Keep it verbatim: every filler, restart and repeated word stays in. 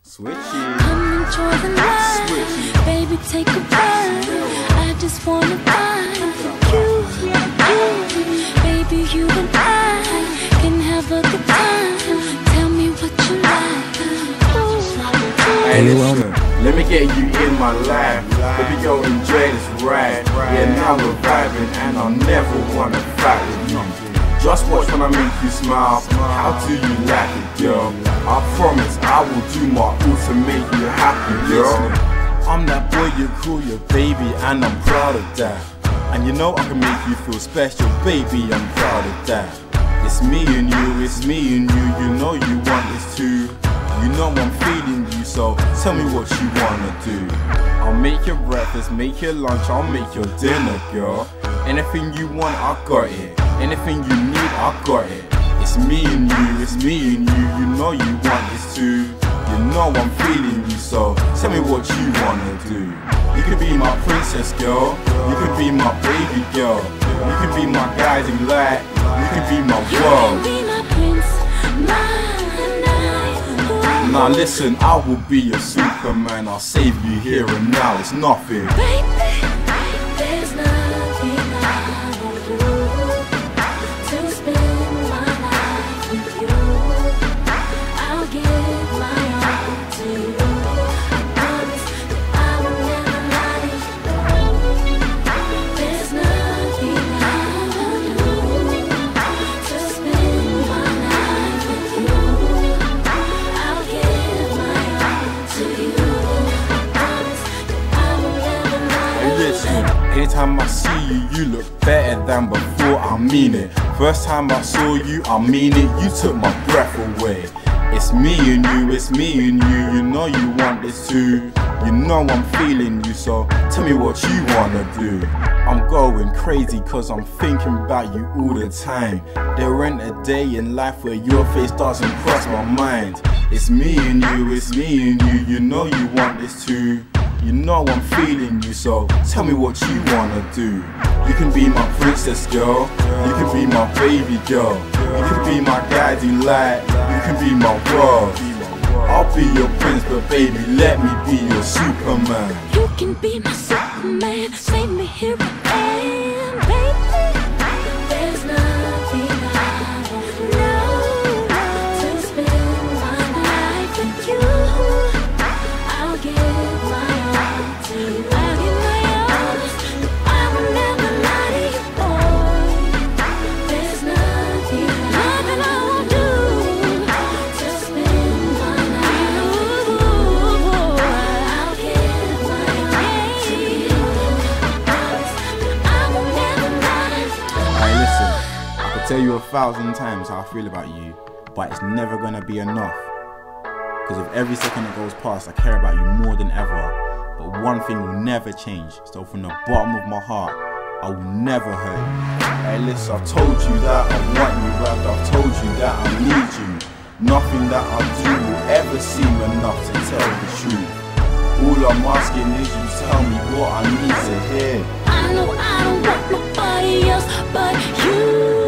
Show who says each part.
Speaker 1: Switchy.
Speaker 2: Come enjoy the life.
Speaker 1: Switchy.
Speaker 2: Baby, take a ride. I just wanna ride with you, you. Baby, you and I can have a good time. Tell me what you like. Ooh.
Speaker 1: Hey, listen, let me get you in my life. Baby, go enjoy this ride. Yeah, now we're vibing and I'll never wanna fight with you. Just watch when I make you smile. How do you like it, girl? I promise I will do my all to make you happy, girl. I'm that boy you call your baby and I'm proud of that. And you know I can make you feel special, baby, I'm proud of that. It's me and you, it's me and you, you know you want this too. You know I'm feeling you, so tell me what you wanna do. I'll make your breakfast, make your lunch, I'll make your dinner, girl. Anything you want, I got it. Anything you need, I got it. It's me and you, it's me and you, you know you want this too. You know I'm feeling you, so tell me what you wanna do. You could be my princess, girl. You could be my baby girl. You could be my guiding light. You could be my world.
Speaker 2: You can be my prince, my knight.
Speaker 1: Now listen, I will be your Superman. I'll save you here and now, it's nothing.
Speaker 2: Baby, there's nothing I won't do to spend my life with you. I'll give my all to you. I promise that I will never lie to you. There's nothing I won't do to spend my life with you. I'll give my all to you. I promise that I will never lie to you.
Speaker 1: Listen, anytime I see you, you look better than before, I mean it. First time I saw you, I mean it, you took my breath away. It's me and you, it's me and you, you know you want this too. You know I'm feeling you, so tell me what you wanna do. I'm going crazy cause I'm thinking about you all the time. There ain't a day in life where your face doesn't cross my mind. It's me and you, it's me and you, you know you want this too. You know I'm feeling you, so tell me what you wanna do. You can be my princess, girl. You can be my baby girl. You can be my guiding light. You can be my world. I'll be your prince, but baby, let me be your Superman.
Speaker 2: You can be my Superman, save me here I am, baby. There's nothing I won't do to spend my life with you. I'll give my all to you. I'll give my all. I will never lie to you, boy. There's nothing, nothing I won't do to spend my life with you. I'll give my all to you. I promise that I will never lie to you.
Speaker 1: Hey, listen, I could tell you a thousand times how I feel about you, but it's never gonna be enough. Because with every second that goes past, I care about you more than ever. But one thing will never change. So from the bottom of my heart, I will never hurt you. Hey, listen, I've told you that I want you wrapped. I've told you that I need you. Nothing that I do will ever seem enough to tell the truth. All I'm asking is you tell me what I need to hear.
Speaker 2: I know I don't want nobody else but you.